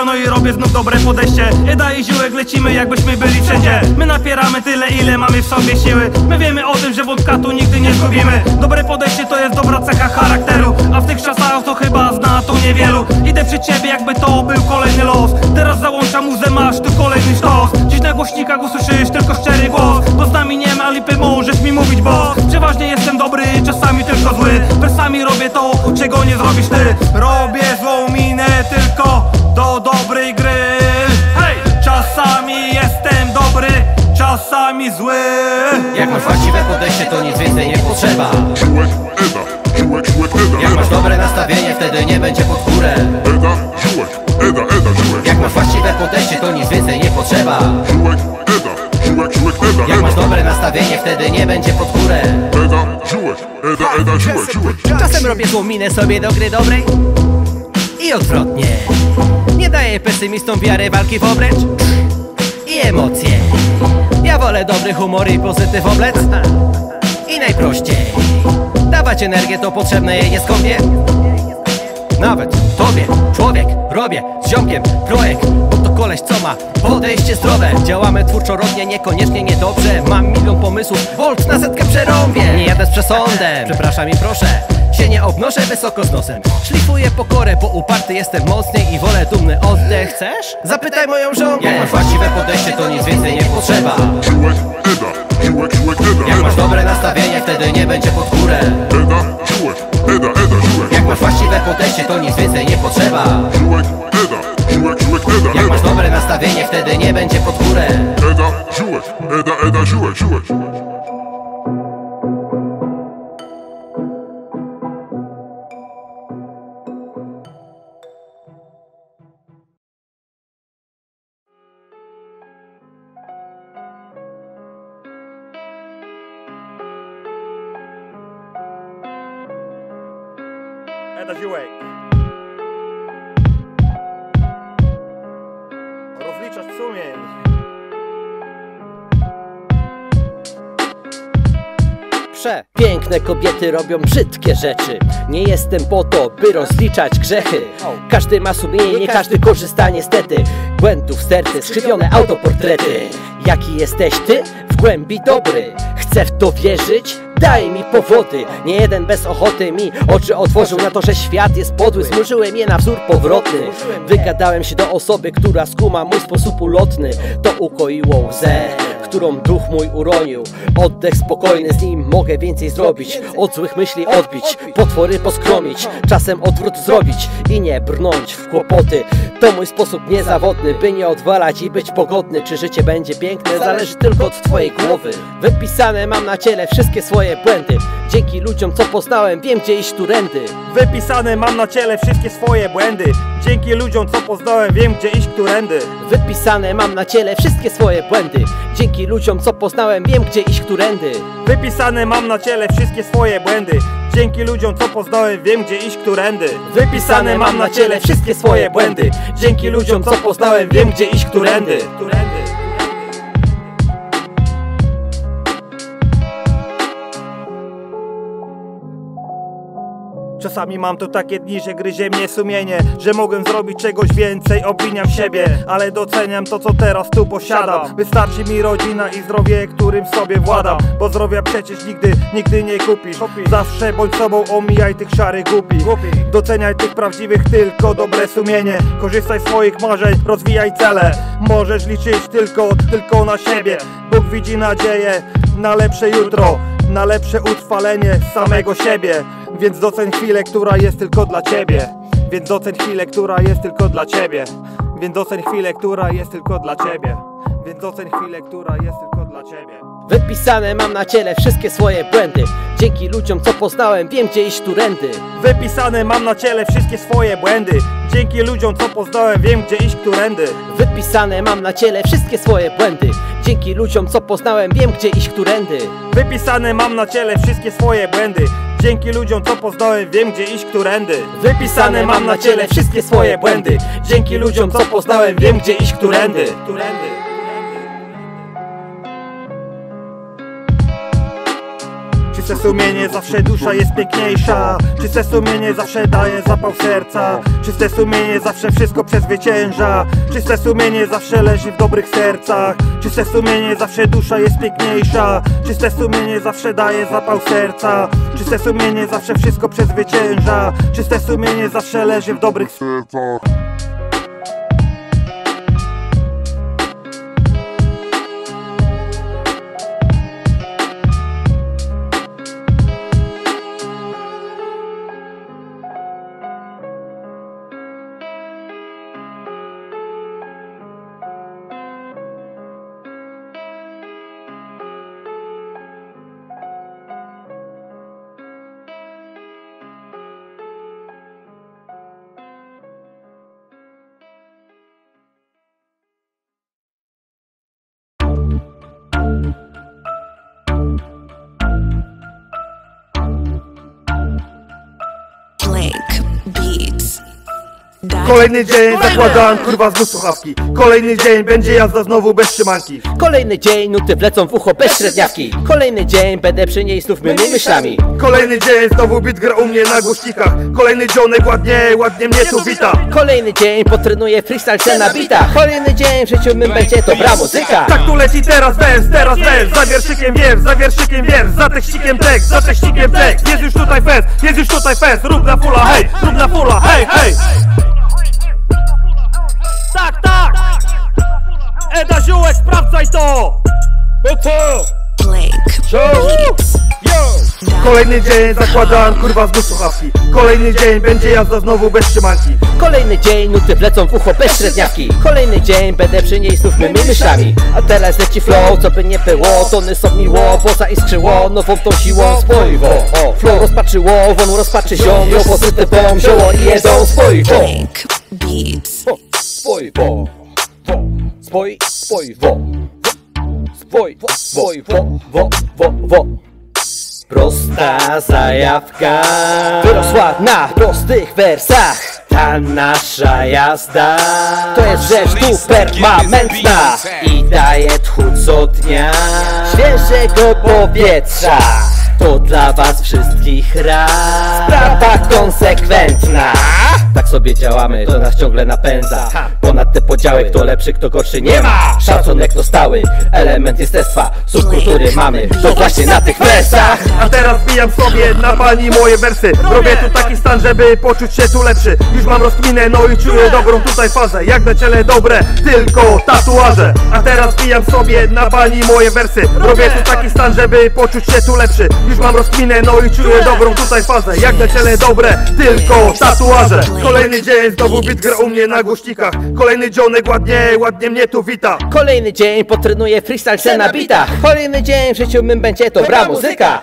no i robię znów dobre podejście. Eda i ziółek, lecimy jakbyśmy byli wszędzie. My napieramy tyle, ile mamy w sobie siły. My wiemy o tym, że wódka tu nigdy nie zgubimy. Dobre podejście to jest dobra cecha charakteru, a w tych czasach to chyba zna to niewielu. Idę przy ciebie, jakby to był kolejny los. Teraz załączam muzę, masz tu kolejny sztos. Dziś na głośnikach usłyszysz tylko szczery głos, bo z nami nie ma lipy, możesz mi mówić, bo przeważnie jestem dobry, czasami tylko zły. Wersami robię to, czego nie zrobisz ty. Robię złą minę tylko do dobrej gry. Hej! Czasami jestem dobry, czasami zły. Jak masz właściwe podejście, to nic więcej nie potrzeba. Ziółek, Eda, ziółek, Eda. Jak masz dobre nastawienie, wtedy nie będzie pod górę. Eda, ziółek, Eda, ziółek. Jak masz właściwe podejście, to nic więcej nie potrzeba. Ziółek, Eda, ziółek, Eda. Jak masz dobre nastawienie, wtedy nie będzie pod górę. Eda, ziółek, Eda, ziółek. Czasem robię złą minę sobie do gry dobrej i odwrotnie. Nie daję pesymistom wiary, walki w obręcz i emocje. Ja wolę dobry humor i pozytyw oblec. I najprościej dawać energię, to potrzebne jej nie skąpię. Nawet tobie, człowiek, robię z ziomkiem projekt, bo to koleś, co ma podejście zdrowe. Działamy twórczorodnie, niekoniecznie niedobrze. Mam milion pomysłów, volt na setkę przerąbię. Nie jadę z przesądem, przepraszam i proszę, się nie obnoszę wysoko z nosem. Szlifuję pokorę, bo uparty jestem mocniej i wolę dumny oddech. Chcesz? Zapytaj moją żonę. Jak masz właściwe podejście, to nic więcej nie potrzeba. Ziółek, Eda, ziółek, Eda. Jak masz dobre nastawienie, wtedy nie będzie pod górę. Eda, ziółek, Eda, ziółek. Jak masz właściwe podejście, to nic więcej nie potrzeba. Ziółek, Eda, ziółek, Eda. Jak masz dobre nastawienie, wtedy nie będzie pod górę. Eda, ziółek, Eda, ziółek. Eda ziółek. Rozliczasz sumień. Piękne kobiety robią brzydkie rzeczy. Nie jestem po to, by rozliczać grzechy. Każdy ma sumienie, nie każdy korzysta niestety. Błędów serce, skrzywione autoportrety. Jaki jesteś ty? W głębi dobry. Chcę w to wierzyć? Daj mi powody. Nie jeden bez ochoty mi oczy otworzył na to, że świat jest podły. Zmurzyłem je na wzór powrotny. Wygadałem się do osoby, która skuma mój sposób ulotny. To ukoiło łzę, którą duch mój uronił. Oddech spokojny, z nim mogę więcej zrobić. Od złych myśli odbić, potwory poskromić. Czasem odwrót zrobić i nie brnąć w kłopoty. To mój sposób niezawodny, by nie odwalać i być pogodny. Czy życie będzie piękne, zależy tylko od twojej głowy. Wypisane mam na ciele wszystkie swoje błędy. Dzięki ludziom, co poznałem, wiem, gdzie iść którędy. Wypisane mam na ciele wszystkie swoje błędy. Dzięki ludziom, co poznałem, wiem, gdzie iść którędy. Wypisane mam na ciele wszystkie swoje błędy. Dzięki ludziom, co poznałem, wiem, gdzie iść którędy. Wypisane mam na ciele wszystkie swoje błędy. Dzięki ludziom, co poznałem, wiem, gdzie iść którędy. Wypisane mam na ciele wszystkie swoje błędy. Dzięki ludziom, co poznałem, wiem, gdzie iść którędy. Czasami mam tu takie dni, że gryzie mnie sumienie, że mogłem zrobić czegoś więcej, obwiniam siebie, ale doceniam to, co teraz tu posiadam. Wystarczy mi rodzina i zdrowie, którym sobie władam, bo zdrowia przecież nigdy nie kupisz. Zawsze bądź sobą, omijaj tych szarych głupi. Doceniaj tych prawdziwych, tylko dobre sumienie. Korzystaj z swoich marzeń, rozwijaj cele. Możesz liczyć tylko na siebie. Bóg widzi nadzieję na lepsze jutro, na lepsze utrwalenie samego siebie. Więc doceń chwilę, która jest tylko dla ciebie. Więc doceń chwilę, która jest tylko dla ciebie. Więc doceń chwilę, która jest tylko dla ciebie. Więc doceń chwilę, która jest tylko dla ciebie. Wypisane mam na ciele wszystkie swoje błędy. Dzięki ludziom, co poznałem, wiem, gdzie iść którędy. Wypisane mam na ciele wszystkie swoje błędy. Dzięki ludziom, co poznałem, wiem, gdzie iść którędy. Wypisane mam na ciele wszystkie swoje błędy. Dzięki ludziom, co poznałem, wiem, gdzie iść którędy. Wypisane mam na ciele wszystkie swoje błędy. Dzięki ludziom, co poznałem, wiem, gdzie iść którędy. Wypisane mam na ciele wszystkie swoje błędy. Dzięki ludziom, co poznałem, wiem, gdzie iść którędy. Czyste sumienie, zawsze dusza jest piękniejsza. Czyste sumienie zawsze daje zapał serca. Czyste sumienie zawsze wszystko przezwycięża. Czyste sumienie zawsze leży w dobrych sercach. Czyste sumienie zawsze dusza jest piękniejsza. Czyste sumienie zawsze daje zapał serca. Czyste sumienie zawsze wszystko przezwycięża. Czyste sumienie zawsze leży w dobrych sercach. Kolejny dzień zakładam kurwa znów słuchawki. Kolejny dzień będzie jazda znowu bez trzymanki. Kolejny dzień nuty wlecą w ucho bez średniawki. Kolejny dzień będę przy niej znów mymi myślami. Kolejny dzień znowu beat gra u mnie na głośnikach. Kolejny dzionek ładnie mnie tu wita. Kolejny dzień potrenuję freestyle na bitach. Kolejny dzień w życiu mym będzie dobra muzyka. Tak tu leci teraz wers, za wierszykiem wiersz, za tekścikiem tekst, Jest już tutaj fest, rób na fulla, hej, Tak! Eda Ziółek, sprawdzaj to! No co? Kolejny dzień zakładam kurwa znów słuchawki. Kolejny dzień będzie jazda znowu bez trzymanki. Kolejny dzień nuty wlecą w ucho bez średniawki. Kolejny dzień będę przy niej znów mymi myślami. A teraz leci flow, co by nie było. Tony są miło, bo zaiskrzyło nową tą siłą spojwo. Flow rozpaczyło, won rozpaczy ziom. Ją pozytywą zioło i jedzą spojwo. Spojwo. Prosta zajawka wyrosła na prostych wersach. Ta nasza jazda to jest rzecz tu permanentna i daje tchu co dnia świeżego powietrza. To dla was wszystkich raz sprawa konsekwentna. Tak sobie działamy, to nas ciągle napędza. Ponad te podziały, kto lepszy, kto gorszy nie ma. Szacunek to stały element jestestwa. Subkultury mamy, to właśnie na tych wersach. A teraz bijam sobie na pani moje wersy. Robię tu taki stan, żeby poczuć się tu lepszy. Już mam rozkminę, no i czuję dobrą tutaj fazę. Jak na ciele dobre, tylko tatuaże. A teraz bijam sobie na pani moje wersy. Robię tu taki stan, żeby poczuć się tu lepszy. Już mam rozkminę, no i czuję dobrą tutaj fazę. Jak na ciele dobre, tylko tatuaże. Kolejny dzień znowu beat gra u mnie na głośnikach. Kolejny dzionek ładnie mnie tu wita. Kolejny dzień potrenuję freestyle na bitach. Kolejny dzień w życiu mym będzie dobra muzyka.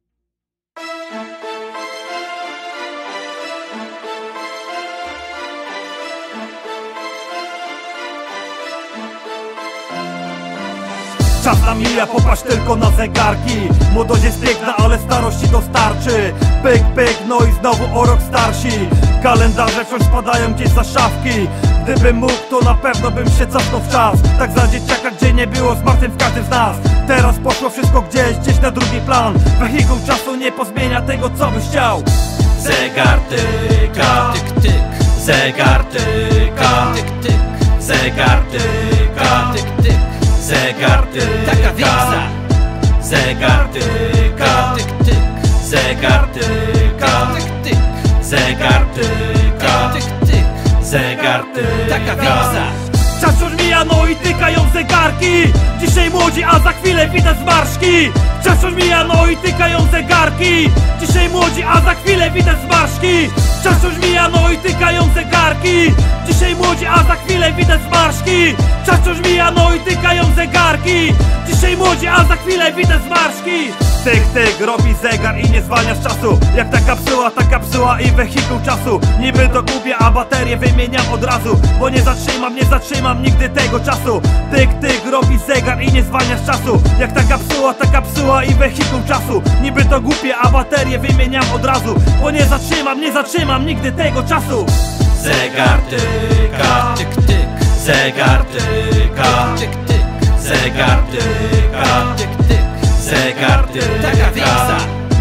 Czas nam mija, popatrz tylko na zegarki. Młodość jest piękna, ale starości dostarczy. Pyk, no i znowu o rok starsi. Kalendarze wciąż spadają gdzieś za szafki. Gdybym mógł, to na pewno bym się cofnął w czas. Tak za dzieciaka, gdzie nie było smartym w każdym z nas. Teraz poszło wszystko gdzieś na drugi plan. Wehikuł czasu nie pozmienia tego, co byś chciał. Zegar tyka, tyk, tyk. Zegar tyka, tyk, tyk. Zegar tyka, tyk, tyk. Zegar tyka, taka wiksa. Zegar tyka, tyk, tyk. Zegar tyka, tyk, tyk. Zegar tyka, tyk, tyk. Zegar tyka, taka wiksa. Czas wciąż mija, no i tykają zegarki. Dzisiaj młodzi, a za chwilę widać zmarszki. Czas wciąż mija, no i tykają zegarki. Dzisiaj młodzi, a za chwilę widać zmarszki. Czas wciąż mija, no i tykają zegarki. Dzisiaj młodzi, a za chwilę widać zmarszki. Czas wciąż mija, no i tykają zegarki. Dzisiaj młodzi, a za chwilę widać zmarszki. Tyk, robi zegar i nie zwalnia z czasu. Jak ta kapsuła i wehikuł czasu. Niby to gubię, a baterię wymieniam od razu. Bo nie zatrzymam nigdy tego czasu. Tyk, robi zegar i nie zwalnia z czasu. Jak ta kapsuła i wehikuł czasu. Niby to głupie, a baterię wymieniam od razu. Bo nie zatrzymam nigdy tego czasu. Zegar tyka, tyk, tyk. Zegar tyka, tyk, tyk. Zegar tyka, tyk, tyk. Zegar tyka, taka wiksa.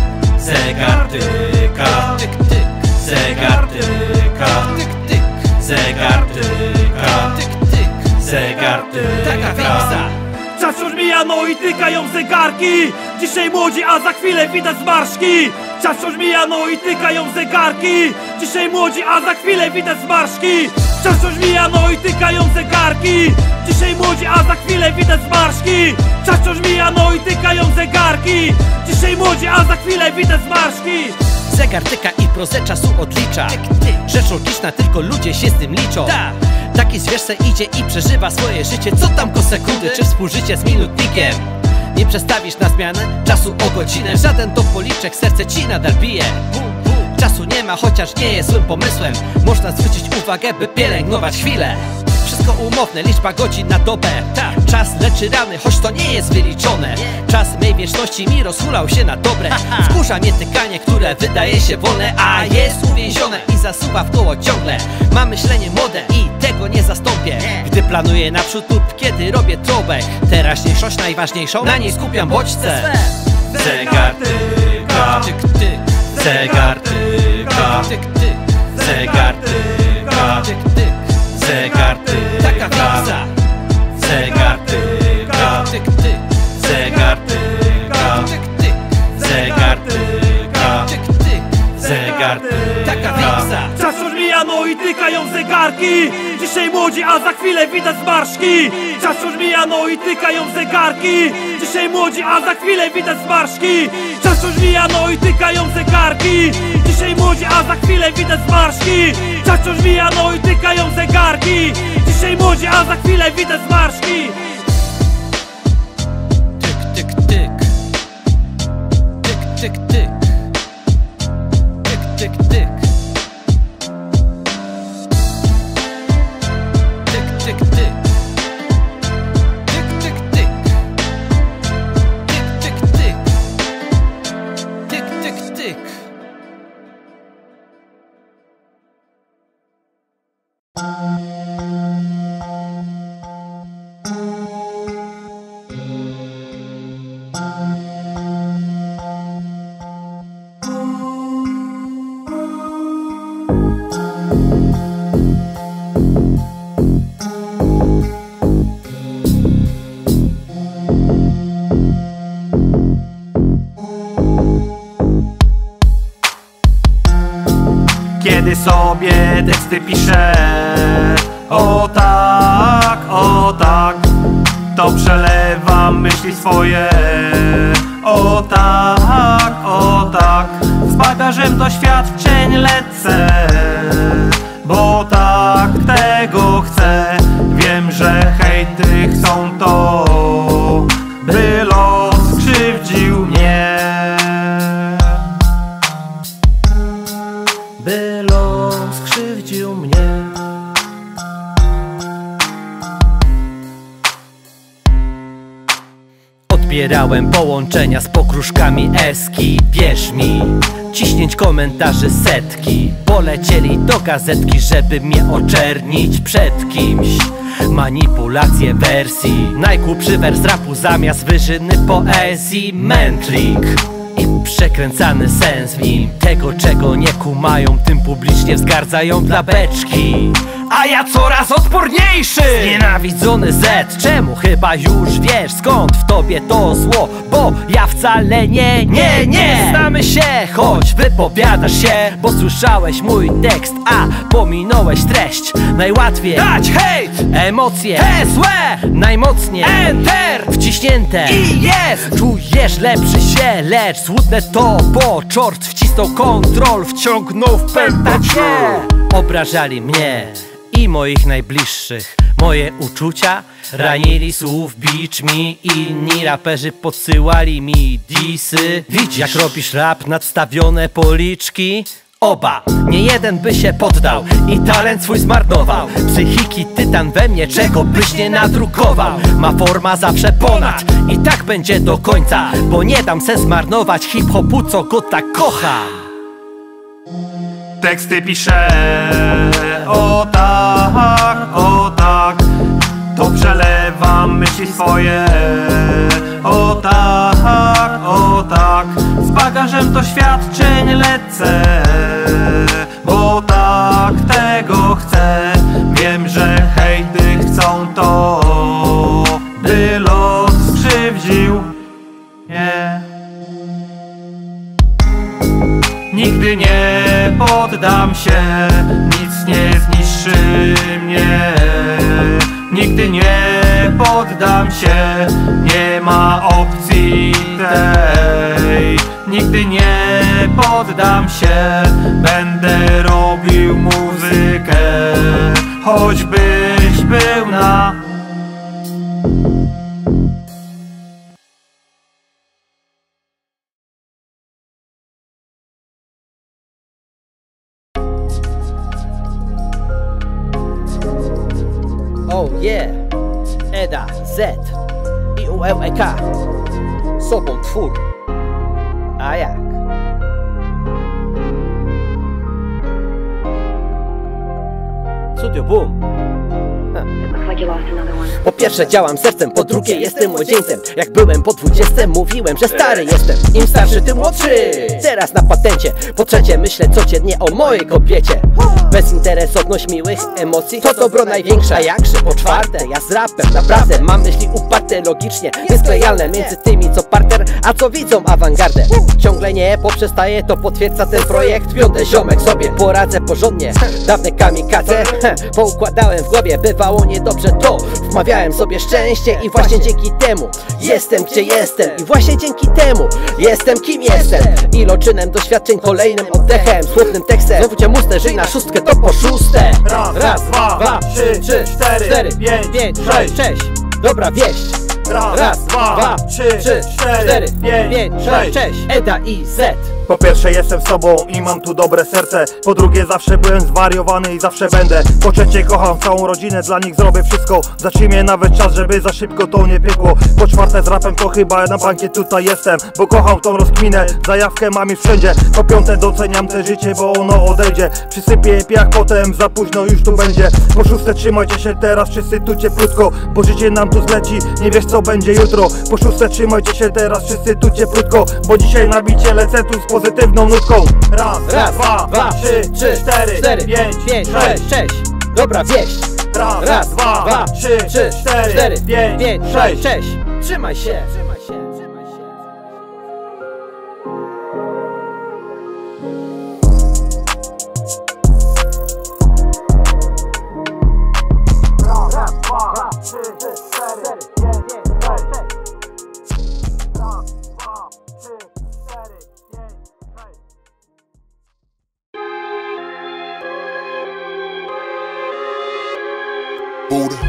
mija, no i tykają zegarki. Dzisiaj młodzi, a za chwilę widać zmarszki. Czas wciąż mija, no i tykają zegarki. Dzisiaj młodzi, a za chwilę widać zmarszki. Czas wciąż mija, no i tykają zegarki. Dzisiaj młodzi, a za chwilę widać zmarszki. Czas wciąż mija, no i tykają zegarki. Dzisiaj młodzi, a za chwilę widać zmarszki. Zegar tyka i prozę czasu odlicza. Rzecz logiczna, tylko ludzie się z tym liczą. Taki zwierz se idzie i przeżywa swoje życie. Co tam ko sekundy, czy współżycie z minutnikiem? Nie przestawisz na zmianę czasu o godzinę. Żaden to policzek, serce ci nadal bije. Czasu nie ma, chociaż nie jest złym pomysłem. Można zwrócić uwagę, by pielęgnować chwilę. Wszystko umowne, liczba godzin na dobę. Czas leczy rany, choć to nie jest wyliczone. Czas mej wieczności mi rozhulał się na dobre. Wkurza mnie tykanie, które wydaje się wolne, a jest uwięzione i zasuwa w koło ciągle. Mam myślenie młode i tego nie zastąpię, gdy planuję naprzód lub kiedy robię trobek. Teraźniejszość najważniejszą, na niej skupiam bodźce. Zegar tyka, tyk tyk. Zegar tyka, tyk tyk. Zegar tyka, tyk tyk. Zegar tyka, taka fiksa. Zegar tyka, tyk tyk. Zegar tyka, tyk tyk. Zegar tyka, tyk tyk. Zegar tyka, taka fiksa. Czas wciąż mija, no i tykają zegarki. Dzisiaj młodzi, a za chwilę widać zmarszki. Czas wciąż mija, no i tykają zegarki. Dzisiaj młodzi, a za chwilę widać zmarszki. Czas wciąż mija, no i tykają zegarki. Dzisiaj młodzi, a za chwilę widać zmarszki. Czas wciąż mija, no i tykają zegarki. Dzisiaj młodzi, a za chwilę widać zmarszki. Tyk, tyk, tyk. Tyk, tyk, tyk. Tyk, tyk, tyk. Tyk, tyk, tyk. Tyk, tyk, tyk. Tyk, tyk, tyk. Tyk, tyk, tyk. Kiedy sobie teksty piszę, o tak, to przelewam myśli swoje. O tak, z bagażem doświadczeń lecę, bo tak tego chcę. Wiem, że hejty chcą to, by los skrzywdził mnie. By los skrzywdził mnie. Odbierałem połączenia z pokruszkami eski. Wierz mi, ciśnięć komentarzy setki. Polecieli do gazetki, żeby mnie oczernić przed kimś. Manipulacje wersji, najgłupszy wers rapu zamiast wyżyny poezji. Mętlik i przekręcany sens w nim. Tego, czego nie kumają, tym publicznie wzgardzają dla beczki. A ja coraz odporniejszy, znienawidzony Z. Czemu? Chyba już wiesz, skąd w tobie to zło. Bo ja wcale nie znamy się, choć wypowiadasz się. Bo słyszałeś mój tekst, a pominąłeś treść. Najłatwiej dać hejt, emocje złe, najmocniej enter wciśnięte i jest. Czujesz lepszy się, lecz złudne to, bo czort wcisnął kontrol, wciągnął w pętacie. Obrażali mnie i moich najbliższych. Moje uczucia ranili słów bicz mi. Inni raperzy podsyłali mi disy. Widzisz, jak robisz rap, nadstawione policzki. Oba, nie jeden by się poddał i talent swój zmarnował. Psychiki tytan we mnie, czego byś nie nadrukował. Ma forma zawsze ponad i tak będzie do końca, bo nie dam se zmarnować hip-hopu, co go tak kocham. Teksty piszę, o tak, to przelewam myśli swoje. O tak, z bagażem doświadczeń lecę, bo tak tego chcę. Wiem, że hejty chcą to, by los skrzywdził zdradził. Nie. Nigdy nie poddam się, nic nie zniszczy mnie. Nigdy nie poddam się, nie ma opcji tej. Nigdy nie poddam się, będę robił muzykę, choćbyś był na... Oh yeah, Eda, Z i ULEK, sobą twór, a jak? Studio Boom. Po pierwsze działam sercem, po drugie jestem młodzieńcem. Jak byłem po 20 mówiłem, że stary jestem. Im starszy, tym młodszy. Teraz na patencie. Po trzecie myślę codziennie o mojej kobiecie. Bezinteresowność miłych emocji to dobro największa. Jakże po czwarte, ja z rapem naprawdę mam myśli uparte logicznie, niesklejalne między tymi co parter, a co widzą awangardę. Ciągle nie poprzestaje, to potwierdza ten projekt. Piąty ziomek sobie poradzę porządnie. Dawne kamikadze poukładałem w głowie, bywało niedobrze, to wmawiałem sobie szczęście. I właśnie dzięki temu jestem gdzie jestem. I właśnie dzięki temu jestem kim jestem. Iloczynem doświadczeń, kolejnym oddechem, słownym tekstem. Znowu cię mustę, żyj na szóstkę, to po szóste. Raz, dwa, trzy, cztery, pięć, sześć. Dobra wieść. Raz, dwa, trzy, cztery, pięć, sześć. Eda i Z. Po pierwsze jestem sobą i mam tu dobre serce. Po drugie zawsze byłem zwariowany i zawsze będę. Po trzecie kocham całą rodzinę, dla nich zrobię wszystko. Zatrzymie nawet czas, żeby za szybko to nie pykło. Po czwarte z rapem to chyba na bankie tutaj jestem, bo kocham tą rozkminę, zajawkę mam już wszędzie. Po piąte doceniam te życie, bo ono odejdzie. Przysypię piach, potem za późno już tu będzie. Po szóste trzymajcie się teraz wszyscy tu cieplutko, bo życie nam tu zleci, nie wiesz co będzie jutro. Po szóste trzymajcie się teraz wszyscy tu cieplutko, bo dzisiaj na bicie lecę tu z pozytywną nutką. Raz, dwa, trzy, cztery, pięć, sześć. Dobra wieść. Raz, dwa, trzy, cztery, pięć, sześć. Trzymaj się. Buddha.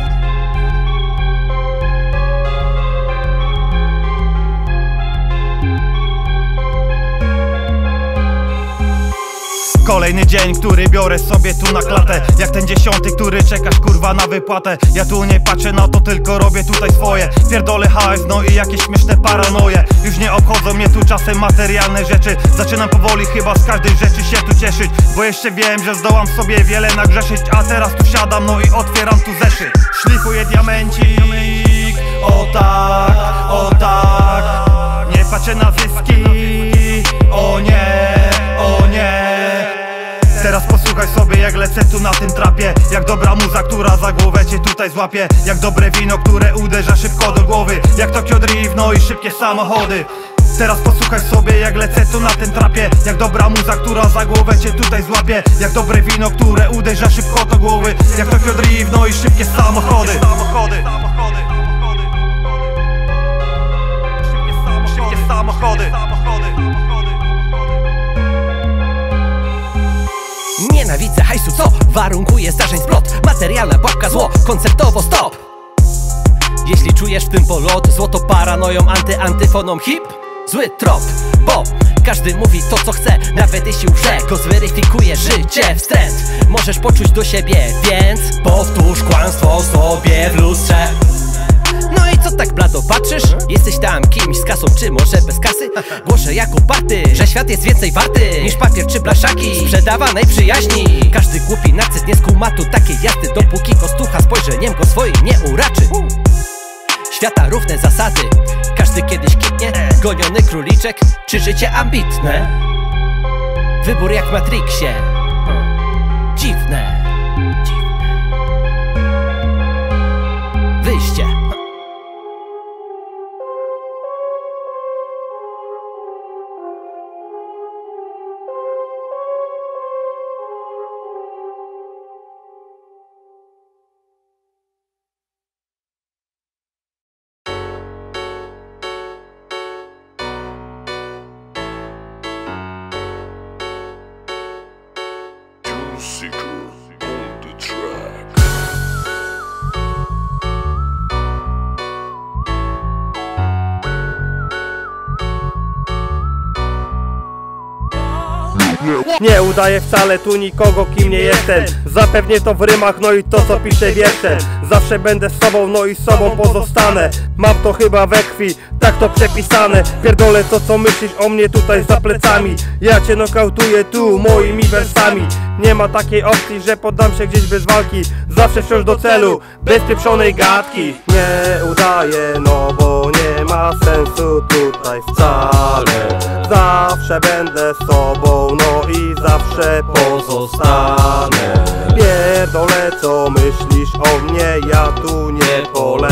Kolejny dzień, który biorę sobie tu na klatę. Jak ten 10, który czekasz kurwa na wypłatę. Ja tu nie patrzę na to, tylko robię tutaj swoje. Pierdolę hajs, no i jakieś śmieszne paranoje. Już nie obchodzą mnie tu czasem materialne rzeczy. Zaczynam powoli chyba z każdej rzeczy się tu cieszyć, bo jeszcze wiem, że zdołam sobie wiele nagrzeszyć. A teraz tu siadam, no i otwieram tu zeszyt. Szlifuję diamencik, o tak, o tak. Nie patrzę na zyski, o nie, o nie. Teraz posłuchaj sobie jak lecę tu na tym trapie. Jak dobra muza, która za głowę cię tutaj złapie. Jak dobre wino, które uderza szybko do głowy. Jak Tokyo Drift, no i szybkie samochody. Teraz posłuchaj sobie jak lecę tu na tym trapie. Jak dobra muza, która za głowę cię tutaj złapie. Jak dobre wino, które uderza szybko do głowy. Jak Tokyo Drift, no i szybkie samochody. Szybkie samochody. Nienawidzę hajsu, co warunkuje zdarzeń splot. Materialna babka zło, konceptowo stop. Jeśli czujesz w tym polot, złoto paranoją, antyfoną hip, zły trop. Bo każdy mówi to co chce, nawet jeśli łże, go zweryfikuje życie wstręt. Możesz poczuć do siebie, więc powtórz kłamstwo sobie w lustrze. No i co tak blado patrzysz? Jesteś tam kimś z kasą, czy może bez kasy? Głoszę jak uparty, że świat jest więcej warty niż papier czy blaszaki sprzedawanej przyjaźni. Każdy głupi narcyz nie skuma tu takiej jazdy, dopóki go stucha spojrzeniem go swoim nie uraczy. Świata równe zasady, każdy kiedyś kitnie. Goniony króliczek, czy życie ambitne? Wybór jak w Matrixie, dziwne. Wyjście. Seeker on the track. Nie udaję wcale tu nikogo, kim nie jestem. Zapewnię to w rymach, no i to co piszę wierszem. Zawsze będę z sobą, no i z sobą pozostanę. Mam to chyba we krwi, tak to przepisane. Pierdolę to co myślisz o mnie tutaj za plecami. Ja cię nokautuję tu moimi wersami. Nie ma takiej opcji, że poddam się gdzieś bez walki. Zawsze wciąż do celu, bez pieprzonej gadki. Nie udaję, no bo nie ma sensu tutaj wcale. Zawsze będę z sobą, no i zawsze pozostanę. Pierdolę co myślisz o mnie, ja tu nie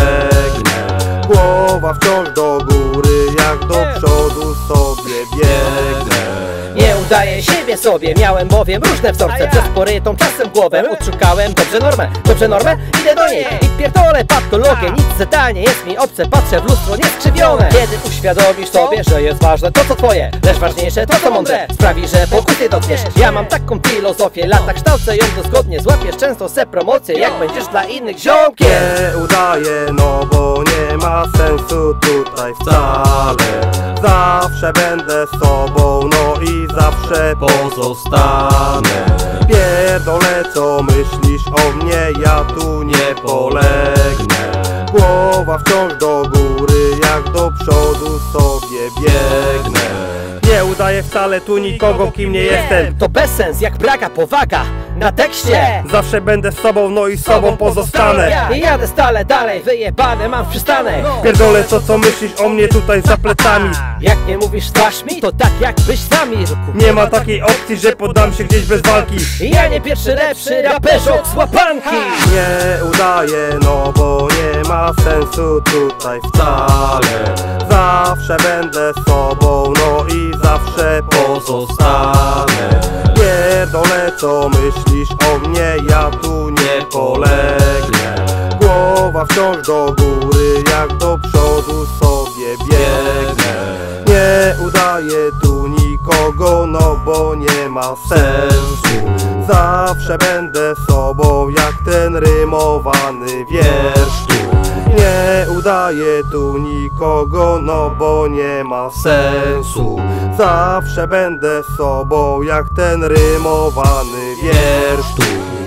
polegnę. Głowa wciąż do góry, jak do przodu sobie biegnę. Nie udaję siebie sobie, miałem bowiem różne wzorce. Przez porytą czasem głowę odszukałem dobrze normę, idę do niej i pierdolę patologię. Nic zadanie jest mi obce, patrzę w lustro nieskrzywione. Kiedy uświadomisz sobie, że jest ważne to co twoje, lecz ważniejsze to co mądre, sprawi, że pokuty dotkniesz. Ja mam taką filozofię, lata kształcę ją dozgodnie. Złapiesz często se promocję, jak będziesz dla innych ziomkiem. Nie udaję, no bo nie ma sensu tutaj wcale. Zawsze będę z sobą, no i zawsze pozostanę. Pierdolę co myślisz o mnie, ja tu nie polegnę. Głowa wciąż do góry, jak do przodu sobie biegnę. Nie udaję wcale tu nikogo, kim nie jestem. To bezsens jak braga powaga na tekście. Zawsze będę z sobą, no i z sobą pozostanę. I jadę stale dalej, wyjebane mam w przystanek. Pierdolę to co myślisz o mnie tutaj za plecami. Jak nie mówisz twarz mi, to tak jakbyś sami. Nie ma takiej opcji, że poddam się gdzieś bez walki. Ja nie pierwszy lepszy raperzok z łapanki. Nie udaję, no bo nie ma sensu tutaj wcale. Zawsze będę z sobą, no i zawsze pozostanę. Pierdolę co myślisz o mnie, ja tu nie polegnę. Głowa wciąż do góry, jak do przodu sobie biegnę. Nie udaję tu nikogo, no bo nie ma sensu. Zawsze będę sobą, jak ten rymowany wiersz tu. Nie udaję tu nikogo, no bo nie ma sensu. Zawsze będę sobą, jak ten rymowany wiersz tu.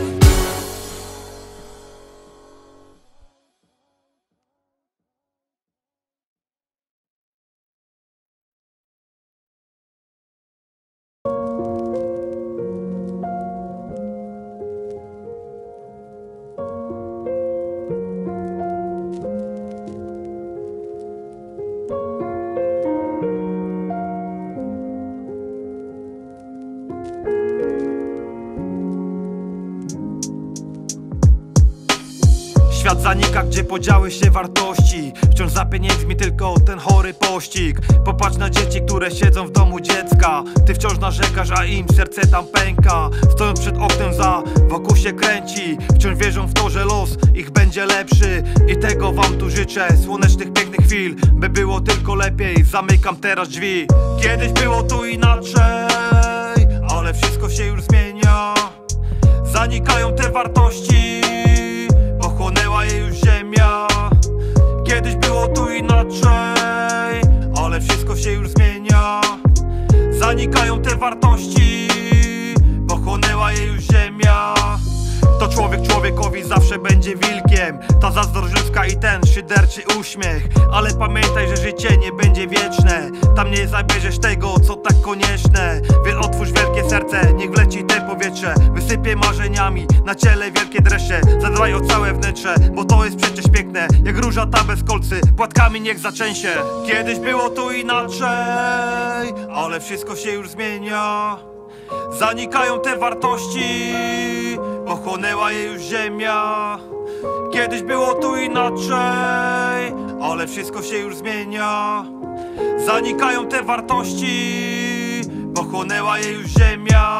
Świat zanika, gdzie podziały się wartości. Wciąż za pieniędzmi tylko ten chory pościg. Popatrz na dzieci, które siedzą w domu dziecka. Ty wciąż narzekasz, a im serce tam pęka. Stojąc przed oknem wokół się kręci. Wciąż wierzą w to, że los ich będzie lepszy. I tego wam tu życzę, słonecznych, pięknych chwil. By było tylko lepiej, zamykam teraz drzwi. Kiedyś było tu inaczej, ale wszystko się już zmienia. Zanikają te wartości, pochłonęła je już ziemia. Kiedyś było tu inaczej, ale wszystko się już zmienia. Zanikają te wartości, pochłonęła je już ziemia. To człowiek człowiekowi zawsze będzie wilkiem. Ta zazdrość ludzka i ten szyderczy uśmiech. Ale pamiętaj, że życie nie będzie wieczne. Tam nie zabierzesz tego, co tak konieczne. Więc otwórz wielkie serce, niech wleci te powietrze. Wysypie marzeniami, na ciele wielkie dreszcze. Zadbaj o całe wnętrze, bo to jest przecież piękne. Jak róża ta bez kolcy, płatkami niech zaczęsie. Kiedyś było tu inaczej, ale wszystko się już zmienia. Zanikają te wartości, pochłonęła je już ziemia. Kiedyś było tu inaczej, ale wszystko się już zmienia. Zanikają te wartości, pochłonęła je już ziemia.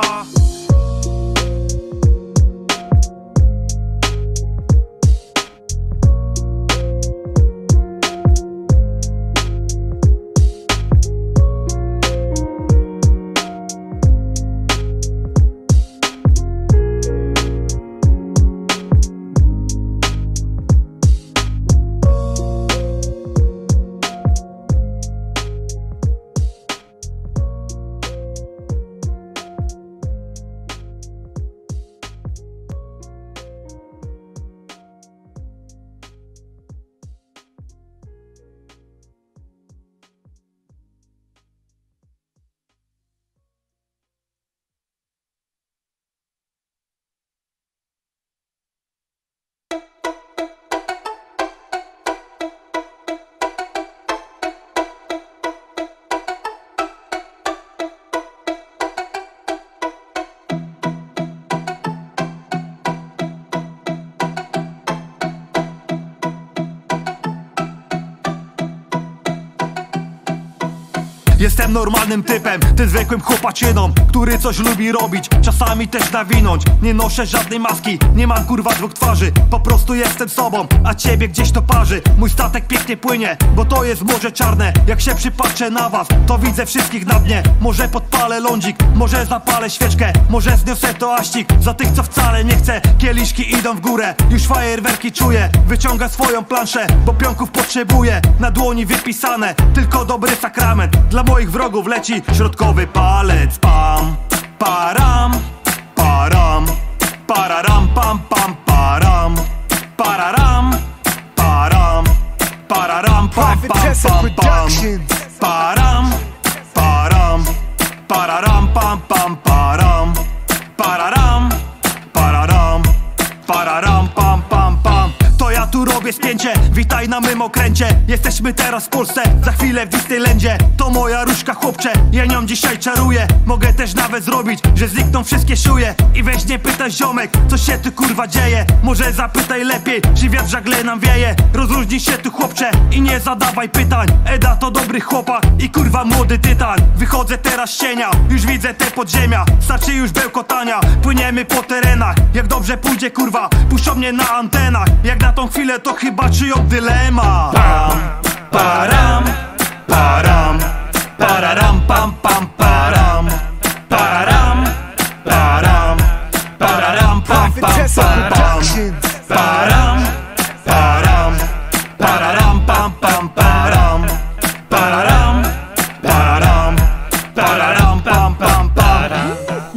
Jestem normalnym typem, ty zwykłym chłopaczyną, który coś lubi robić, czasami też nawinąć. Nie noszę żadnej maski, nie mam kurwa dwóch twarzy. Po prostu jestem sobą, a ciebie gdzieś to parzy. Mój statek pięknie płynie, bo to jest morze czarne. Jak się przypatrzę na was, to widzę wszystkich na dnie. Może podpalę lądzik, może zapalę świeczkę, może zniosę toaścik za tych, co wcale nie chce. Kieliszki idą w górę, już fajerwerki czuję. Wyciąga swoją planszę, bo pionków potrzebuję. Na dłoni wypisane, tylko dobry sakrament. Dla moich wrogów leci środkowy palec. Pam, param, param, pararam, pam, pam, param, pararam, param, pararam, pam, pam, pam, pam, param, param, pararam, pam, pam, param, pararam, pararam, pararam, pam, pam, pam. To ja tu robię spięcie, witaj na mym okręcie. Jesteśmy teraz w Polsce, za chwilę w Disneylandzie. To moja różka, chłopcze, ja nią dzisiaj czaruję. Mogę też nawet zrobić, że znikną wszystkie szuje. I weź nie pytaj ziomek, co się tu kurwa dzieje. Może zapytaj lepiej, czy wiatr żagle nam wieje. Rozluźnij się tu chłopcze i nie zadawaj pytań. Eda to dobry chłopak i kurwa młody tytan. Wychodzę teraz z cienia, już widzę te podziemia. Starczy już bełkotania, płyniemy po terenach. Jak dobrze pójdzie kurwa, puszczą mnie na antenach. Jak na tą chwilę to chyba czyją dylemat. Pam, param, param, pararam, pam, pam, param, pararam, param, pararam, pam, pam, pam, pam, param, param, pararam, pam, pam, param, pararam, param, pararam, pam, pam, param.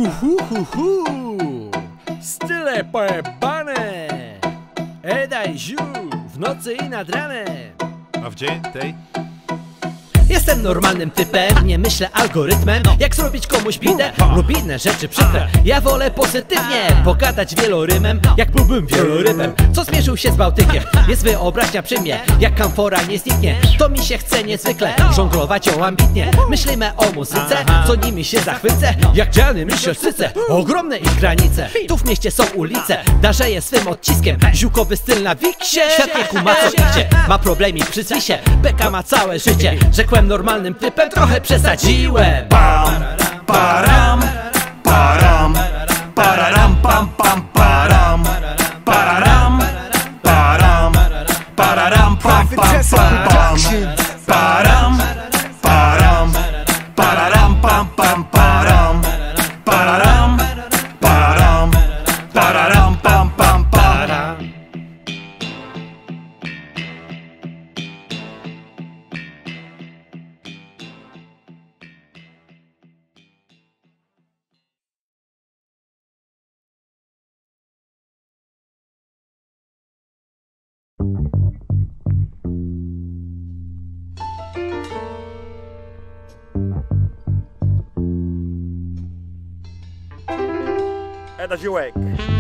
Style pojebane! Eda i Ziu, w nocy i nad ranem. A w dzień tej? Jestem normalnym typem, nie myślę algorytmem. Jak zrobić komuś bidę lub inne rzeczy przykre. Ja wolę pozytywnie pogadać wielorymem. Jak byłbym wielorybem, co zmierzył się z Bałtykiem. Jest wyobraźnia przy mnie, jak kamfora nie zniknie. To mi się chce niezwykle, żonglować ją ambitnie. Myślimy o muzyce, co nimi się zachwycę. Jak dziany myślę syce, ogromne ich granice. Tu w mieście są ulice, darzeję swym odciskiem. Ziukowy styl na wiksie, świat nie kuma co idzie. Ma problemy przy zwisie, beka ma całe życie. Rzekłem normalnym typem, trochę przesadziłem. Pam, param, param, pararam, pam, pam, param, pararam, param, pararam, pam, pam, pam, pam, param, param, pararam, pam, pam, param, pararam, param, pararam, pam, pam, param. Eda Ziółek.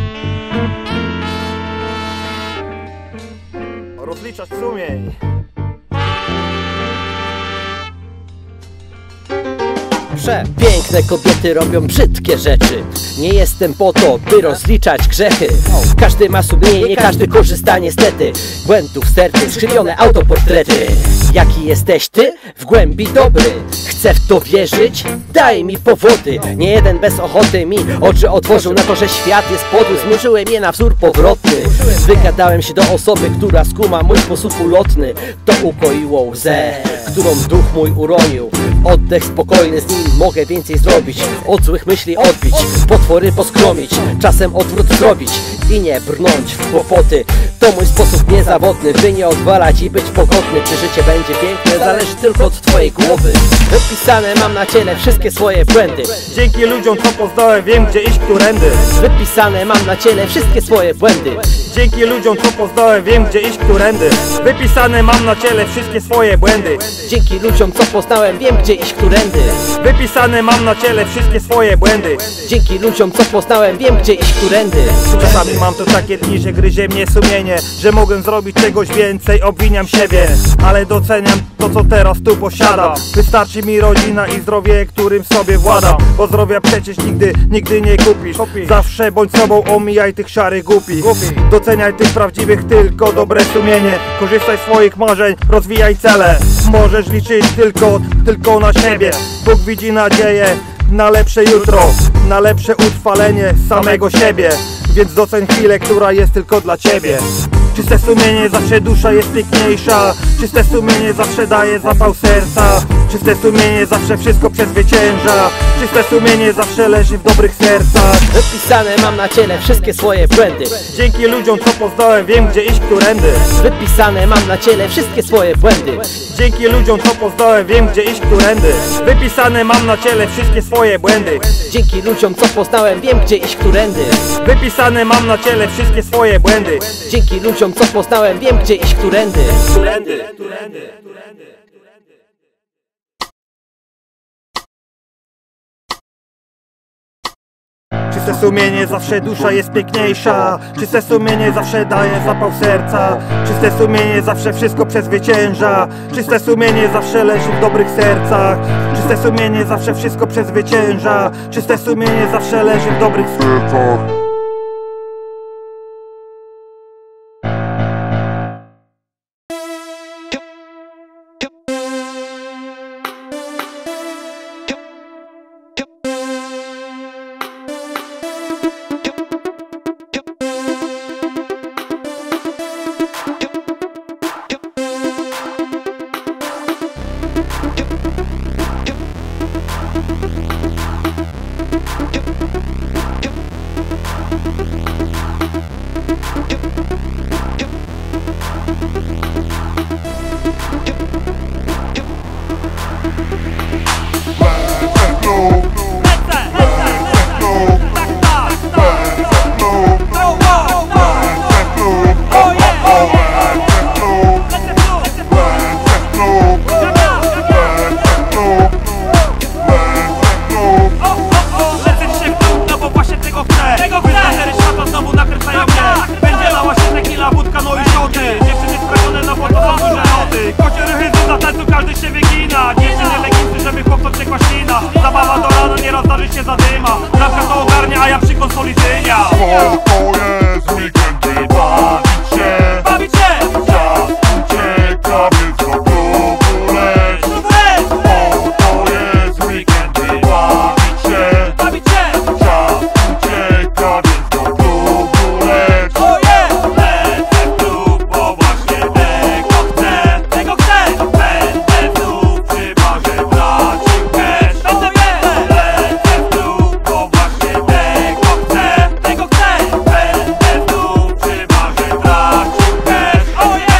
Rozliczać sumień. Piękne kobiety robią brzydkie rzeczy. Nie jestem po to, by rozliczać grzechy. Każdy ma sumienie, nie każdy korzysta niestety. Błędów sterty, skrzywione autoportrety. Jaki jesteś ty? W głębi dobry. Chcę w to wierzyć? Daj mi powody. Nie jeden bez ochoty mi oczy otworzył na to, że świat jest podły. Zmurzyłem je na wzór powrotny. Wygadałem się do osoby, która skuma mój sposób ulotny. To ukoiło łzę, którą duch mój uronił. Oddech spokojny, z nim mogę więcej zrobić. Od złych myśli odbić, potwory poskromić. Czasem odwrót zrobić i nie brnąć w kłopoty. To mój sposób niezawodny, by nie odwalać i być pogodny. Czy życie będzie piękne, zależy tylko od twojej głowy. Wypisane mam na ciele wszystkie swoje błędy. Dzięki ludziom, co poznałem, wiem gdzie iść którędy. Wypisane mam na ciele wszystkie swoje błędy. Dzięki ludziom, co poznałem, wiem gdzie iść którędy. Wypisane mam na ciele wszystkie swoje błędy. Dzięki ludziom, co poznałem, wiem gdzie iść którędy. Wypisane mam na ciele wszystkie swoje błędy. Dzięki ludziom, co poznałem, wiem gdzie iść którędy. Czasami Mam tu takie dni, że gryzie mnie sumienie, że mogłem zrobić czegoś więcej, obwiniam siebie, ale doceniam to, co teraz tu posiadam. Wystarczy mi rodzina i zdrowie, którym sobie władam, bo zdrowia przecież nigdy nie kupisz. Zawsze bądź sobą, omijaj tych szarych głupich. Doceniaj tych prawdziwych, tylko dobre sumienie. Korzystaj z swoich marzeń, rozwijaj cele. Możesz liczyć tylko na siebie. Bóg widzi nadzieję na lepsze jutro, na lepsze utrwalenie samego siebie. Więc doceń chwilę, która jest tylko dla ciebie. Czyste sumienie, zawsze dusza jest piękniejsza. Czyste sumienie zawsze daje zapał serca. Czyste sumienie zawsze wszystko przezwycięża. Czyste sumienie zawsze leży w dobrych sercach. Wypisane mam na ciele wszystkie swoje błędy. Dzięki ludziom, co poznałem, wiem, gdzie iść, którędy. Wypisane mam na ciele wszystkie swoje błędy. Dzięki ludziom, co poznałem, wiem, gdzie iść, którędy. Wypisane mam na ciele wszystkie swoje błędy. Dzięki ludziom, co poznałem, wiem, gdzie iść, którędy. Wypisane mam na ciele wszystkie swoje błędy. Dzięki ludziom, co poznałem, wiem, gdzie iść, którędy. Czyste sumienie, zawsze dusza jest piękniejsza. Czyste sumienie zawsze daje zapał serca. Czyste sumienie zawsze wszystko przezwycięża. Czyste sumienie zawsze leży w dobrych sercach. Czyste sumienie zawsze wszystko przezwycięża. Czyste sumienie zawsze leży w dobrych sercach. Zabawa do rana, nieraz zdarzy się zadyma. Trawka to ogarnia, a ja przy konsoli dynia. To jest weekend, by bawić się. Bawić się! Czas ucieka, więc do klubu leć. To jest weekend, by bawić się. Bawić się! Czas ucieka, więc do klubu leć. Lecę w klub, bo właśnie tego chcę. Tego chcę! Będę znów przy barze tracił cash. Lecę w klub, bo właśnie tego chcę. Tego chcę! Będę znów przy barze tracił cash.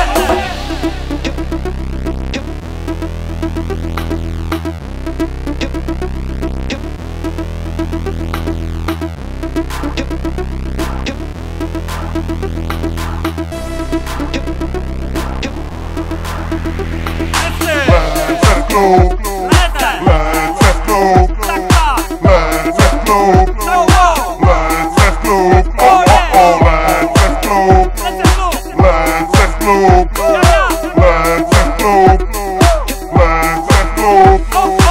Lecę w klub, Lecę! lecę w klub, Tak, tak! lecę w klub, lecę w klub, lecę w klub, Lecę w klub! lecę w klub, lecę w klub, lecę w klub.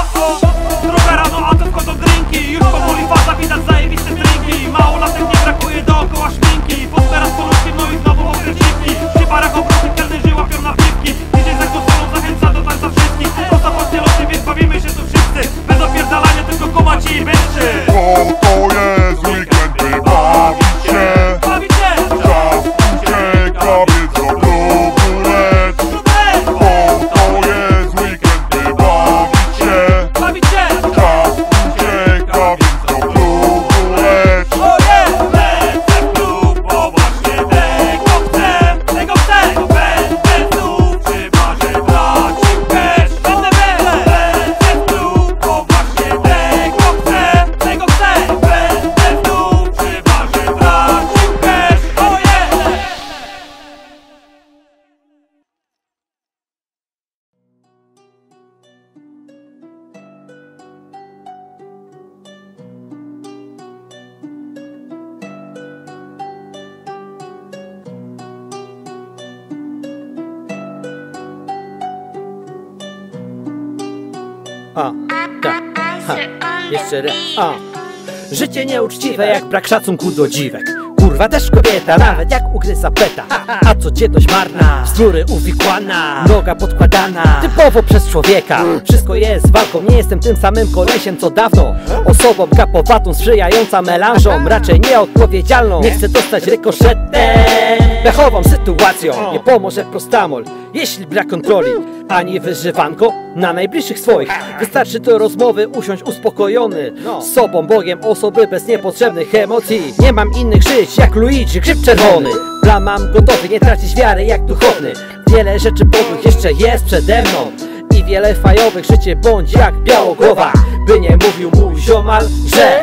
Tak, jeszcze raz. Życie nieuczciwe jak brak szacunku do dziwek. Kurwa też kobieta, nawet jak ugryza peta. A codzienność marna, bzdury uwikłana, noga podkładana, typowo przez człowieka. Wszystko jest walką, nie jestem tym samym kolesiem co dawno. Osobą kapowatą, sprzyjająca melanżom, raczej nieodpowiedzialną. Nie chcę dostać rykoszetem. Pechową sytuacją nie pomoże prostamol, jeśli brak kontroli, ani wyżywanko na najbliższych swoich. Wystarczy do rozmowy usiąść uspokojony z sobą, Bogiem, osoby bez niepotrzebnych emocji. Nie mam innych żyć jak Luigi, grzyb czerwony. Plan mam gotowy, nie tracić wiary jak duchowny. Wiele rzeczy podłych jeszcze jest przede mną i wiele fajowych, życie bądź jak białogłowa. By nie mówił mój ziomal, że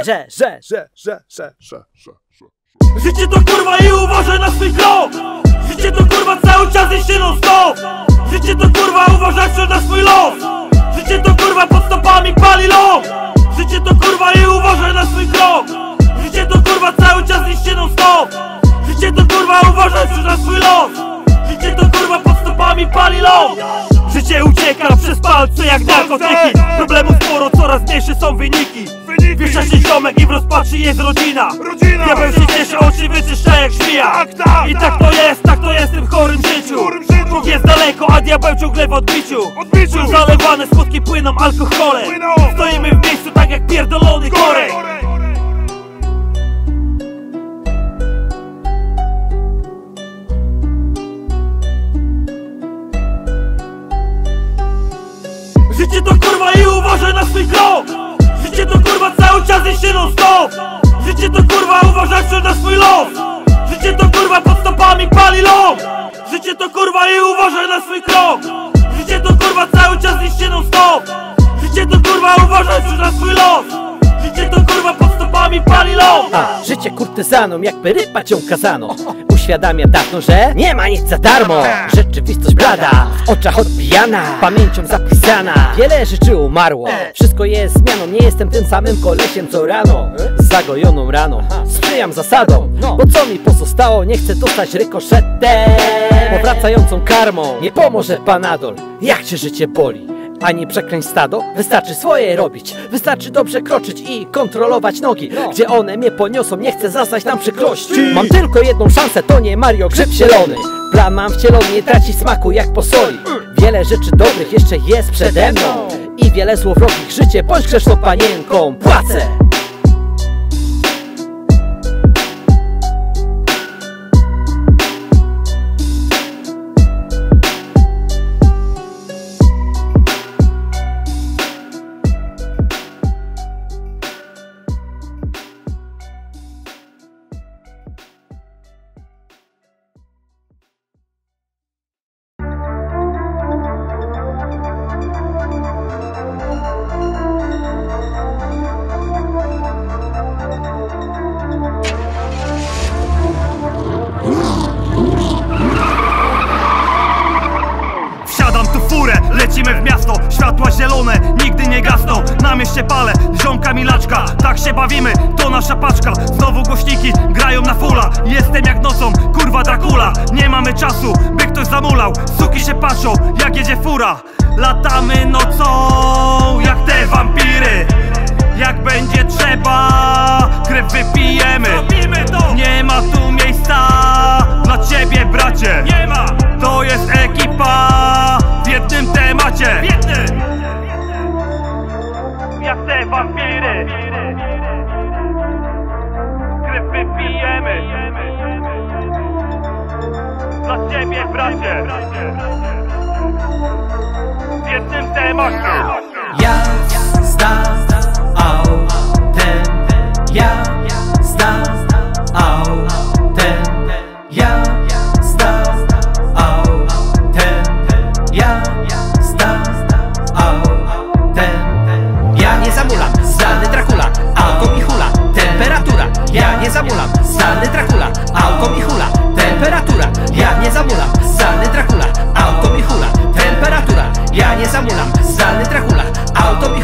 życie to kurwa i uważaj na swój krok. Życie to kurwa cały czas iście non stop. Życie to kurwa uważaj na swój los. Życie to kurwa pod stopami pali ląd. Życie to kurwa i uważaj na swój krok. Życie to kurwa cały czas iście non stop. Życie to kurwa uważaj na swój los. Życie to kurwa pod stopami pali ląd. Życie ucieka przez palce jak narkotyki. Problemów sporo, coraz mniejsze są wyniki. Wiesza się ziomek i w rozpaczy jest rodzina. Diabeł się cieszy, oczy wyczyszcza jak żmija. I tak to jest w tym chorym życiu. Bóg jest daleko, a diabeł ciągle w odbiciu. Zalewane skutki płyną alkoholem. Stoimy w miejscu tak jak pierdolony korek. Życie to kurwa i uważaj na swój krok. Życie to kurwa cały czas iście non stop. Życie to kurwa uważaj na swój los. Życie to kurwa pod stopami pali ląd. Życie to kurwa i uważaj na swój krok. Życie to kurwa cały czas iście non stop. Życie to kurwa uważaj na swój los. Życie to kurwa pod stopami pali ląd. Życie kurtyzanom jakby rypać ją kazano. Uświadamia dawno, że nie ma nic za darmo. Rzeczywistość blada, w oczach odbijana, pamięcią zapisana. Wiele rzeczy umarło, wszystko jest zmianą. Nie jestem tym samym kolesiem co rano, z zagojoną raną. Sprzyjam zasadom, bo co mi pozostało? Nie chcę dostać rykoszetem, powracającą karmą. Nie pomoże panadol, jak cię życie boli. Ani przeklęć stado, wystarczy swoje robić. Wystarczy dobrze kroczyć i kontrolować nogi. Gdzie one mnie poniosą, nie chcę zastać tam przykrości. Mam tylko jedną szansę, to nie Mario, grzyb zielony. Plan mam wcielony, nie traci smaku jak po soli. Wiele rzeczy dobrych jeszcze jest przede mną i wiele złowrogich, życie bądź grzeszną panienką. Płacę! Lecimy w miasto, światła zielone nigdy nie gasną. Na mieście palę, ziomka milaczka, tak się bawimy, to nasza paczka. Znowu głośniki grają na fulla. Jestem jak nocą, kurwa Dracula. Nie mamy czasu, by ktoś zamulał. Suki się patrzą, jak jedzie fura. Latamy nocą, jak te wampiry. Jak będzie trzeba, krew wypijemy. Nie ma tu miejsca dla ciebie, bracie. Nie ma. To jest ekipa w jednym temacie. Jak te wampiry. Krew wypijemy. Dla ciebie, bracie. W jednym temacie. Jazda autem, jazda autem, jazda autem, jazda autem. Ja nie zamulam, zdalny Dracula, auto mi hula, temperatura. Ja nie zamulam, zdalny Dracula, auto mi hula, temperatura. Ja nie zamulam, zdalny Dracula, auto mi hula, temperatura. Ja nie zamulam, zdalny Dracula, auto mi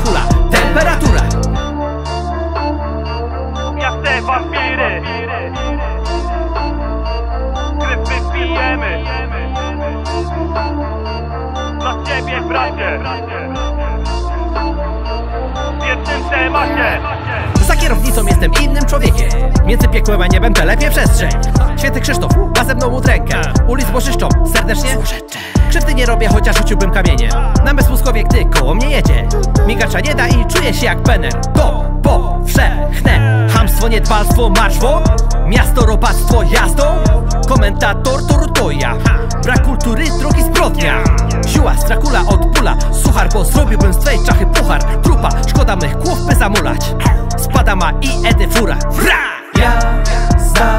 Za kierownicą jestem innym człowiekiem. Między piekłem a niebem telepie przestrzeń. Święty Krzysztof ma ze mną udrękę. Ulic Bożyszczą serdecznie krzywdy nie robię, chociaż rzuciłbym kamieniem. Namysł Łuskowie, gdy koło mnie jedzie. Migacza nie da i czuję się jak pener. To powszechne chamstwo, niedbalstwo, marszwo. Miasto, robactwo, jazdą. Komentator to ja. Brak kultury, drogi zbrodnia. Siła, strakula od bóla. Suchar, bo zrobiłbym z twej czachy puchar. Trupa, szkoda mych głów, by zamulać. Spada ma i edy fura. Wra! Jazda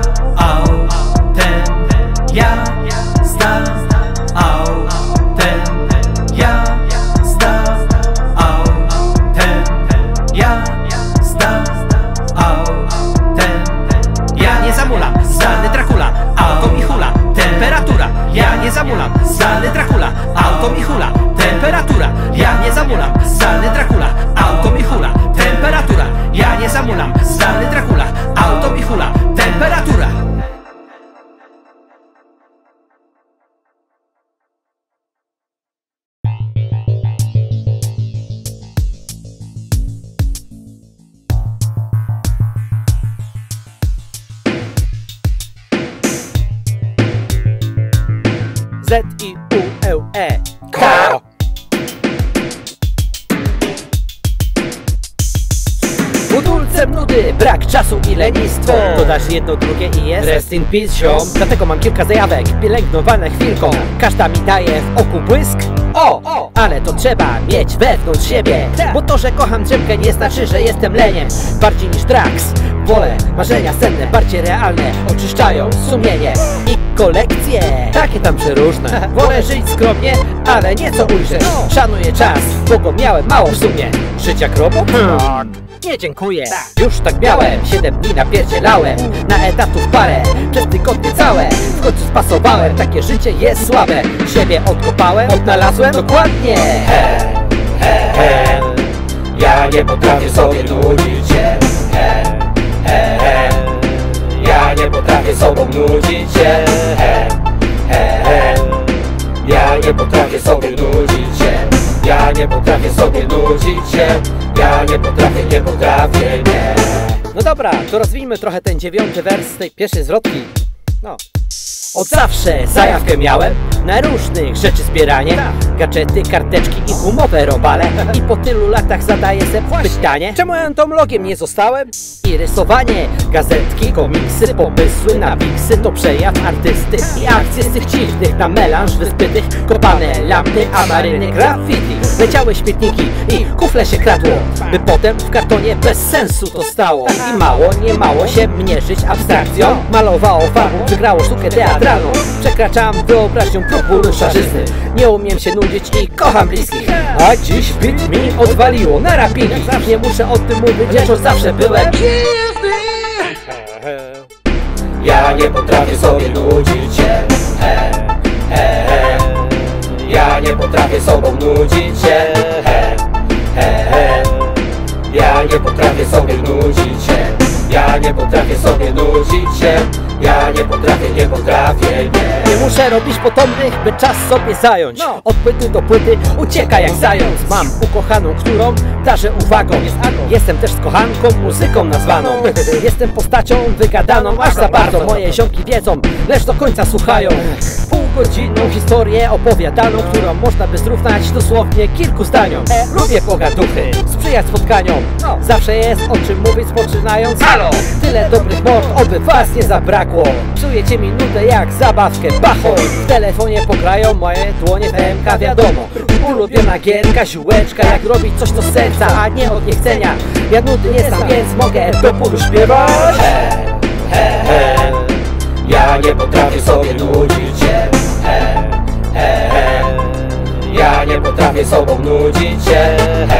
autem. Jazda autem. Jazda autem. Jazda autem. Ja nie zamulam, zdalny Dracula. Auto mi hula, temperatura. Ja nie zamulam, zdalny Dracula. Auto mi hula, temperatura. Ja nie zamulam, zdalny Dracula. Auto mi hula, temperatura. Ja nie zamulam, zdalny Dracula. Auto mi hula, temperatura. Z-I-U-L-E K. Budulcem nudy, brak czasu i lenistwo. Dodasz jedno, drugie i jest rest in peace, ziom. Dlatego mam kilka zajawek, pielęgnowane chwilką. Każda mi daje w oku błysk. Ale to trzeba mieć wewnątrz siebie. Bo to, że kocham drzemkę, nie znaczy, że jestem leniem. Bardziej niż Drax wolę marzenia senne, bardziej realne. Oczyszczają sumienie i kolekcje, takie tam przeróżne. Wolę żyć skromnie, ale nieco ujrzeć. Szanuję czas, bo go miałem mało w sumie. Żyć jak robot? Nie dziękuję. Już tak miałem, 7 dni napierdzielałem. Na etatów parę, przez tygodnie całe. W końcu spasowałem, takie życie jest słabe. Siebie odkopałem, odnalazłem dokładnie. Ja nie potrafię sobie nudzić się. Ja nie potrafię sobą nudzić się. Ja nie potrafię sobie nudzić się. Ja nie potrafię sobie nudzić się. Ja nie potrafię, nie. No dobra, to rozwijmy trochę ten 9. wers z tej pierwszej zwrotki. No. Od zawsze zajawkę miałem na różnych rzeczy zbieranie. Gadżety, karteczki i gumowe robale. I po tylu latach zadaję sobie pytanie, czemu entomologiem nie zostałem? I rysowanie, gazetki, komiksy, pomysły na wiksy to przejaw artysty. I akcje z tych dziwnych na melanż wyspytych. Kopane lampy, amaryny, graffiti. Leciały śmietniki i kufle się kradło, by potem w kartonie bez sensu to stało. I mało, nie mało się mierzyć abstrakcją. Malowało farbą, wygrało sztukę teatralną. Przekraczam wyobraźnią progu szarzyzny. Nie umiem się nudzić i kocham bliskich. A dziś bit mi odwaliło na rapingi. Nie muszę o tym mówić, lecz od zawsze byłem. Ja nie potrafię sobie nudzić się. Ja nie potrafię sobą nudzić się. Ja nie potrafię sobie nudzić się. Ja nie potrafię sobie nudzić się. Ja nie potrafię, nie. Nie muszę robić potomnych, by czas sobie zająć. Od płyty do płyty ucieka jak zając. Mam ukochaną, którą darzę uwagą. Jestem też z kochanką, muzyką nazwaną. Jestem postacią wygadaną, aż za bardzo. Moje ziomki wiedzą, lecz do końca słuchają. Półgodzinną historię opowiadaną, którą można by zrównać dosłownie kilku zdaniom. Lubię pogaduchy, sprzyjać spotkaniom. Zawsze jest o czym mówić, spoczynając. Halo! Tyle dobrych mord, oby was nie zabrakło. Psujecie mi nudę jak zabawkę Bacho. W telefonie pograją moje dłonie w MK, wiadomo. Ulubiona gierka, ziółeczka, jak robić coś do serca, a nie od niechcenia. Ja nudy nie znam, więc mogę do bólu śpiewać. Ja nie potrafię sobie nudzić się. Ja nie potrafię sobą nudzić się.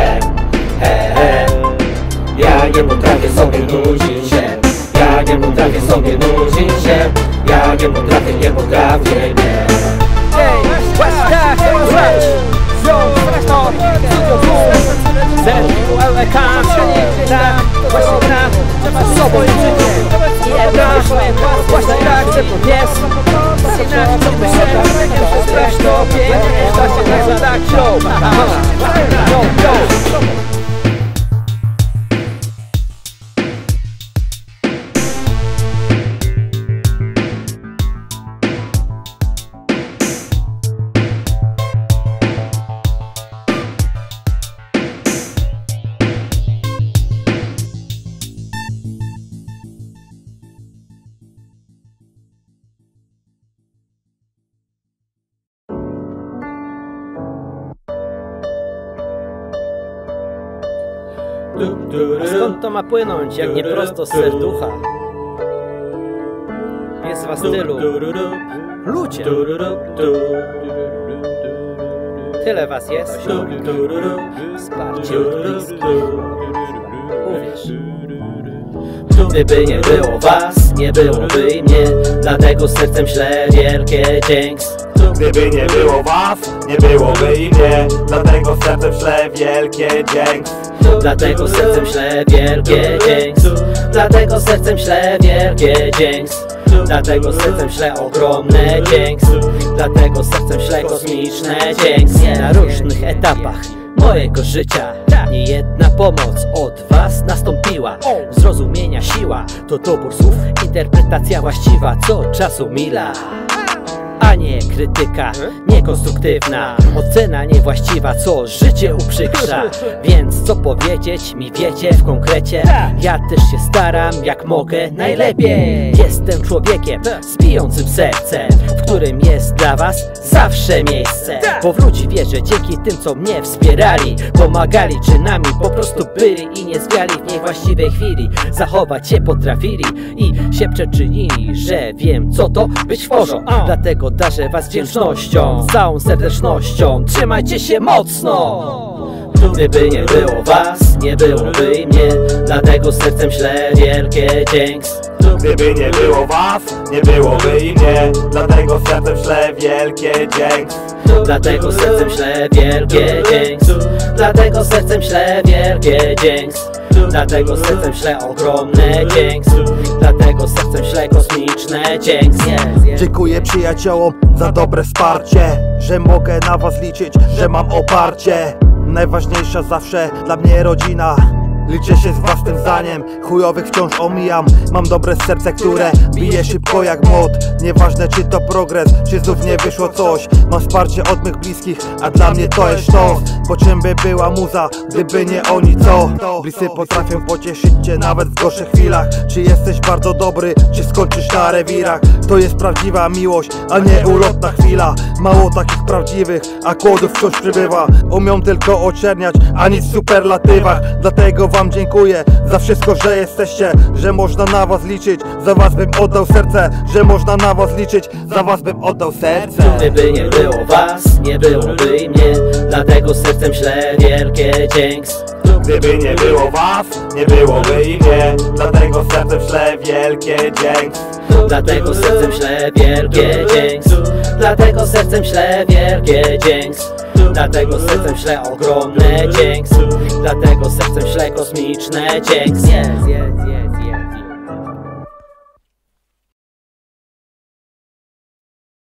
Ja nie potrafię sobie nudzić się. Ja nie potrafię sobie nudzić się. Ja nie potrafię, nie. Hej, właśnie tak, grać! To Studio Boom, Z-I-U-L-E-K. Tak, właśnie tak, z sobą życie i ebraż. Właśnie tak, że to jest. Inaczej co myślę, że sprawdź to pięknie. Właśnie tak, że tak, yo, yo, yo. A skąd to ma płynąć, jak nie prosto z serducha? Jest was tylu. Ludzie! Tyle was jest. Wsparcie od bliskich. Uwierz. Gdyby nie było was, nie byłoby i mnie. Dlatego sercem ślę wielkie dzięks. Gdyby nie było was, nie byłoby i mnie. Dlatego sercem ślę wielkie dzięks. Dlatego sercem ślę wielkie dzięks. Dlatego sercem ślę wielkie dzięks. Dlatego sercem ślę ogromne dzięks. Dlatego sercem ślę kosmiczne dzięks. Na różnych etapach mojego życia niejedna pomoc od was nastąpiła. Zrozumienia siła to dobór słów, interpretacja właściwa, co czasu mila. A nie krytyka niekonstruktywna, ocena niewłaściwa, co życie uprzykrza. Więc co powiedzieć mi wiecie w konkrecie? Ja też się staram jak mogę najlepiej. Jestem człowiekiem z bijącym sercem, w którym jest dla was zawsze miejsce. Bo w ludzi wierzę dzięki tym, co mnie wspierali, pomagali czynami, po prostu byli i nie zwiali w niewłaściwej chwili. Zachować się potrafili i się przeczynili, że wiem co to być tworzą. Dlatego darzę was wdzięcznością, z całą serdecznością. Trzymajcie się mocno! Gdyby nie było was, nie byłoby i mnie. Dlatego sercem ślę wielkie dzięks. Gdyby nie było was, nie byłoby i mnie. Dlatego sercem ślę wielkie dzięks. Dlatego sercem ślę wielkie dzięks. Dlatego sercem ślę wielkie dzięks. Dlatego sercem ślę ogromne dzięks. Dlatego sercem ślę kosmiczne dzięks. Dziękuję przyjaciołom za dobre wsparcie, że mogę na was liczyć, że mam oparcie. Najważniejsza zawsze dla mnie rodzina. Liczę się z własnym zdaniem, chujowych wciąż omijam. Mam dobre serce, które bije szybko jak młot. Nieważne czy to progres, czy znów nie wyszło coś. Mam wsparcie od mych bliskich, a dla mnie to jest sztos. Po czym by była muza, gdyby nie oni co? Bliscy potrafią pocieszyć cię nawet w gorszych chwilach. Czy jesteś bardzo dobry, czy skończysz na rewirach? To jest prawdziwa miłość, a nie ulotna chwila. Mało takich prawdziwych, a kłodów wciąż przybywa. Umią tylko oczerniać, a nic w superlatywach. Dlatego wam dziękuję za wszystko, że jesteście, że można na was liczyć, za was bym oddał serce, że można na was liczyć, za was bym oddał serce. Gdyby nie było was, nie byłoby i mnie. Dlatego sercem ślę wielkie dzięks. Gdyby nie było was, nie byłoby i mnie. Dlatego sercem ślę wielkie dzięks. Dlatego sercem ślę wielkie dzięks. Dlatego sercem ślę wielkie dzięks. Dlatego sercem ślę ogromne dzięks. Dlatego sercem ślę kosmiczne dzięks.